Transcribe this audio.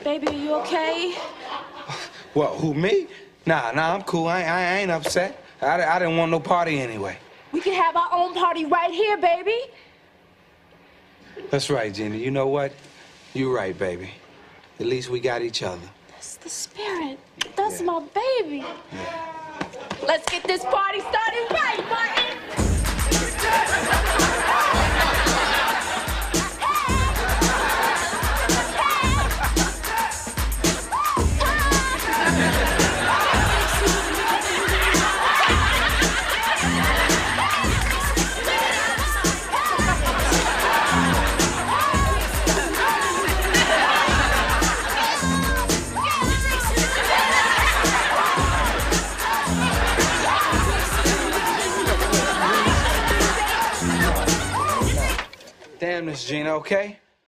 Baby, are you okay? What, who, me? Nah, I'm cool. I ain't upset. I didn't want no party anyway. We can have our own party right here, baby. That's right, Gina. You know what? You're right, baby. At least we got each other. That's the spirit. That's my baby. Yeah. Let's get this party started right, Martin. Damn this, Gina, okay?